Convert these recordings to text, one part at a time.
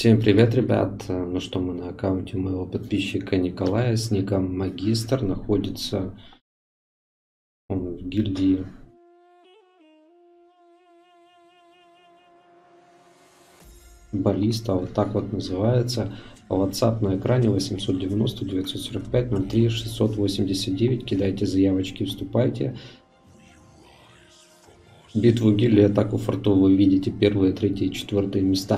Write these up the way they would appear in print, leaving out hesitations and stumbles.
Всем привет, ребят! Ну что, мы на аккаунте моего подписчика Николая с ником Магистр. Находится он в гильдии Баллиста, вот так вот называется. WhatsApp на экране 890 945 03 689. Кидайте заявочки, вступайте. Битву гильдии, атаку фортов вы видите первые, третьи и четвертые места.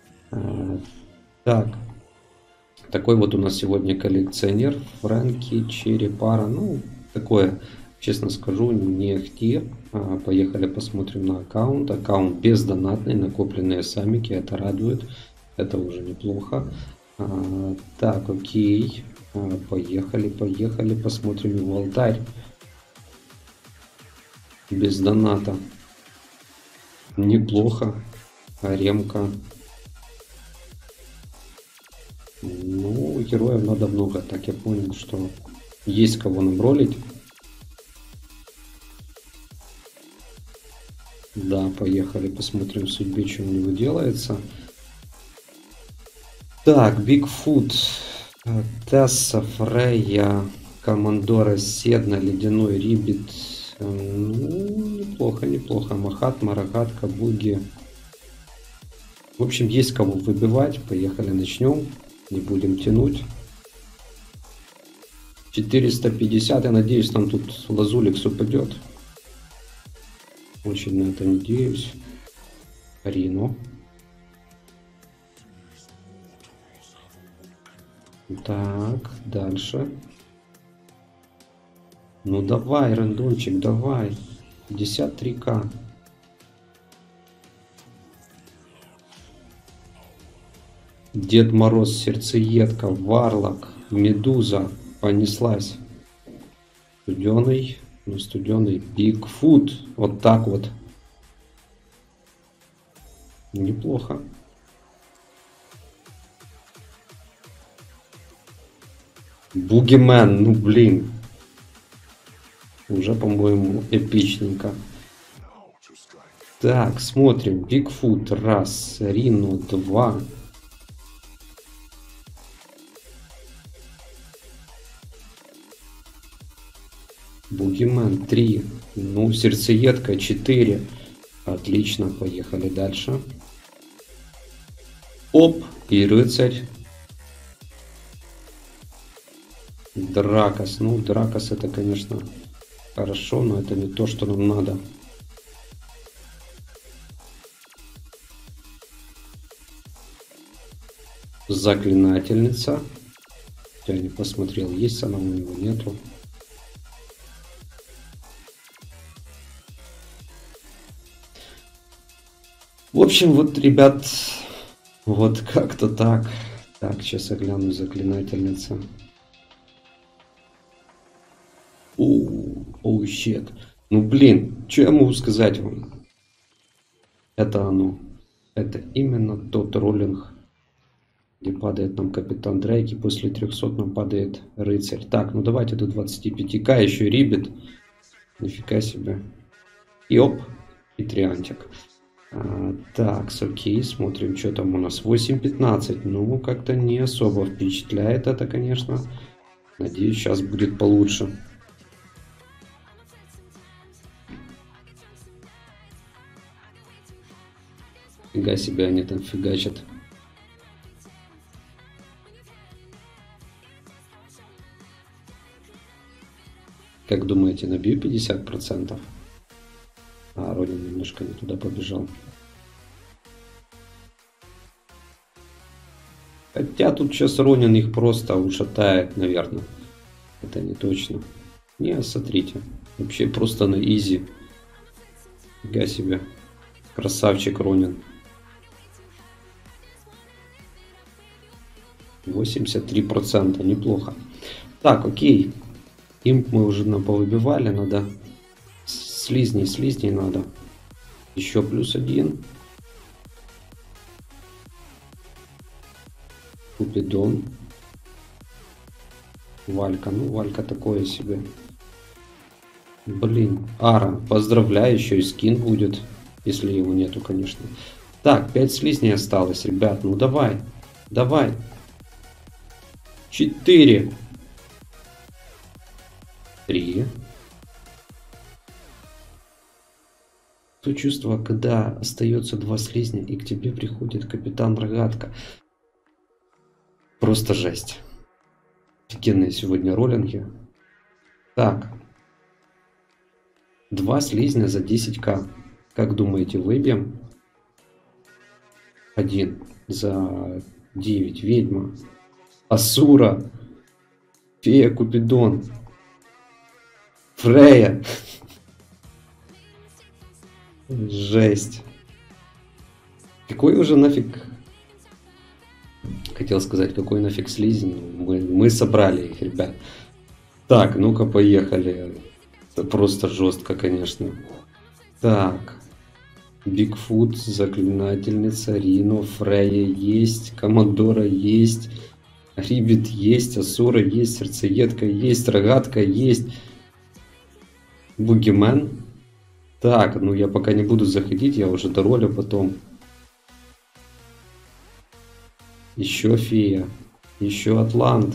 Так. Такой вот у нас сегодня коллекционер. Фрэнки, Черепара. Ну, такое, честно скажу, не ахти. Поехали посмотрим на аккаунт. Аккаунт бездонатный, накопленные самики. Это радует. Это уже неплохо. Так, окей. Поехали. Посмотрим его алтарь. Без доната. Неплохо. Ремка. Ну, героев надо много. Так, я понял, что есть кого нам ролить. Да, поехали, посмотрим в судьбе, что у него делается. Так, Бигфут, Тесса, Фрейя, Командора, Седна, Ледяной Рибит. Ну, неплохо. Махат, Марагат, Кабуги. В общем, есть кого выбивать. Поехали, начнем. Не будем тянуть. 450. Я надеюсь, там тут Лазуликс упадет. Очень на это надеюсь. Рино. Так, дальше. Ну давай, рандомчик, давай. 53к. Дед Мороз, Сердцеедка, Варлок, Медуза. Понеслась. Студеный. Ну, студеный. Бигфут. Вот так вот. Неплохо. Бугимен. Ну, блин. Уже, по-моему, эпичненько. Так, смотрим. Бигфут. Раз. Рино. Два. Бугимен 3. Ну, сердцеедка 4. Отлично, поехали дальше. Оп, и рыцарь. Дракос. Ну, Дракос это, конечно, хорошо, но это не то, что нам надо. Заклинательница. Я не посмотрел, есть она у него, нету. В общем, вот, ребят, вот как-то так. Так, сейчас я гляну, заклинательница. Оу, щет. Ну, блин, что я могу сказать вам? Это оно. Это именно тот роллинг, где падает нам капитан Дрейк, и после 300 нам падает рыцарь. Так, ну давайте до 25к, еще рибит. Нифига себе. И оп, и триантик. Так, окей, смотрим, что там у нас. 8.15. Ну, как-то не особо впечатляет это, конечно. Надеюсь, сейчас будет получше. Фига себе, они там фигачат. Как думаете, набью 50%? А, Ронин немножко не туда побежал. Хотя тут сейчас Ронин их просто ушатает, наверное. Это не точно. Не, смотрите. Вообще просто на изи. Фига себе. Красавчик Ронин. 83%. Неплохо. Так, окей. Имп мы уже повыбивали. Надо... Слизней надо. Еще +1. Купидон. Валька. Ну, Валька такое себе. Блин. Ара. Поздравляю, еще и скин будет. Если его нету, конечно. Так, 5 слизней осталось, ребят. Ну давай. Давай. 4. 3. То чувство, когда остается 2 слизня и к тебе приходит капитан Рогатка. Просто жесть. Офигенные сегодня роллинги. Так. 2 слизня за 10к. Как думаете, выбьем? 1 за 9. Ведьма. Асура. Фея Купидон. Фрея. Жесть. Какой уже нафиг... Хотел сказать, какой нафиг слизень. Мы собрали их, ребят. Так, ну-ка, поехали. Это просто жестко, конечно. Так. Бигфут, Заклинательница, Рино, Фрея есть, Командора есть, Рибит есть, Асура есть, Сердцеедка есть, Рогатка есть, Бугимен. Так, ну я пока не буду заходить, я уже доролю потом. Еще Фея, еще Атлант.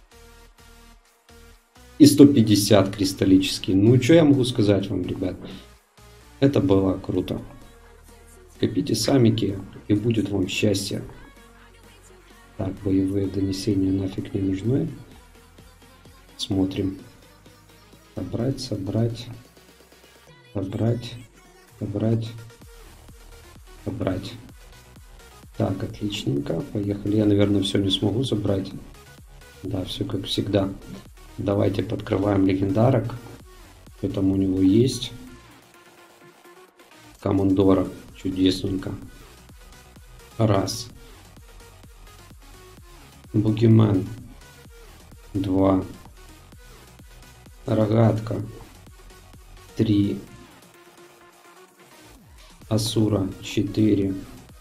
И 150 кристаллический. Ну, что я могу сказать вам, ребят? Это было круто. Копите самики, и будет вам счастье. Так, боевые донесения нафиг не нужны. Смотрим. Собрать, собрать. Собрать. Собрать. Собрать. Так, отличненько. Поехали. Я, наверное, все не смогу собрать. Да, все как всегда. Давайте подкрываем легендарок. Что там у него есть? Командора. Чудесненько. Раз. Бугимен. 2. Рогатка. 3. Асура. 4.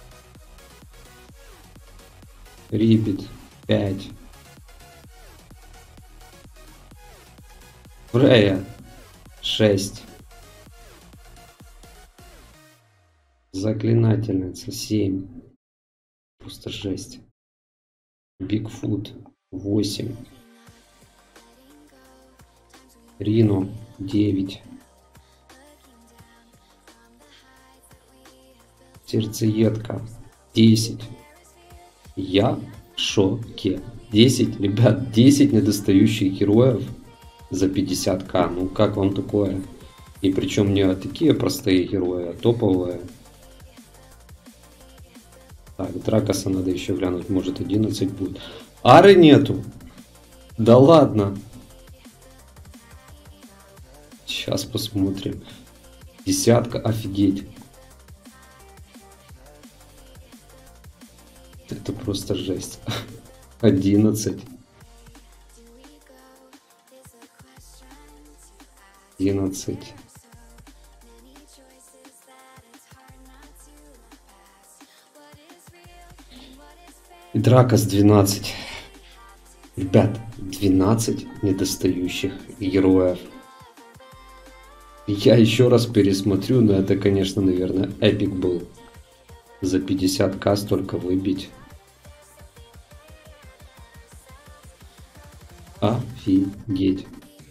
Рибит. 5. Фрея. 6. Заклинательница 7. Просто жесть. Бигфут 8. Рино 9. Сердцеедка 10. Я в шоке. 10, ребят, 10 недостающих героев за 50к. Ну как вам такое? И причем не такие простые герои, а топовые. Так, Дракоса надо еще глянуть, может 11 будет. Ары нету. Да ладно. Сейчас посмотрим. Десятка, офигеть. Это просто жесть. 11. 11. И Дракос 12. Ребят, 12 недостающих героев. Я еще раз пересмотрю, но это, конечно, наверное, эпик был. За 50к столько выбить. Офигеть.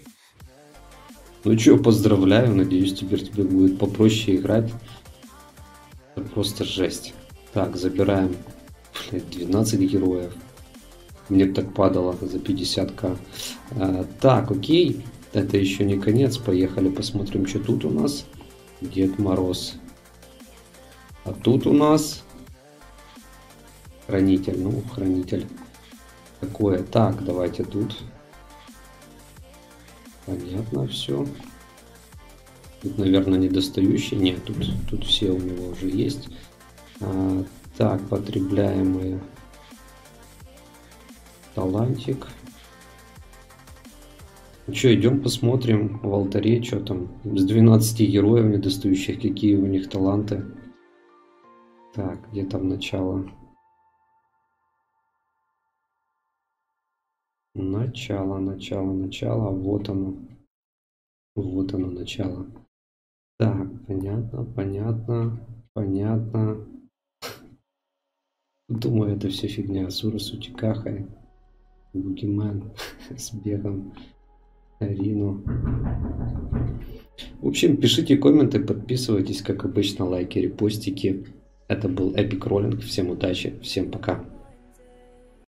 Ну что, поздравляю, надеюсь, теперь тебе будет попроще играть. Это просто жесть. Так, забираем 12 героев. Мне так падало за 50к. Так, окей. Это еще не конец. Поехали посмотрим, что тут у нас. Дед Мороз. А тут у нас Хранитель. Ну, Хранитель. Такое. Так, давайте тут. Понятно все. Тут, наверное, недостающий. Нет, тут все у него уже есть. Так, потребляемые. Талантик. Ну что, идем посмотрим в алтаре, что там. С 12 героев недостающих, какие у них таланты. Так, где там начало? Начало. Вот оно. Вот оно, начало. Так, понятно. Думаю, это все фигня. Сурус, Утикаха, Бугимен с бегом, Рину. В общем, пишите комменты, подписывайтесь, как обычно, лайки, репостики. Это был Epic Rolling. Всем удачи, всем пока.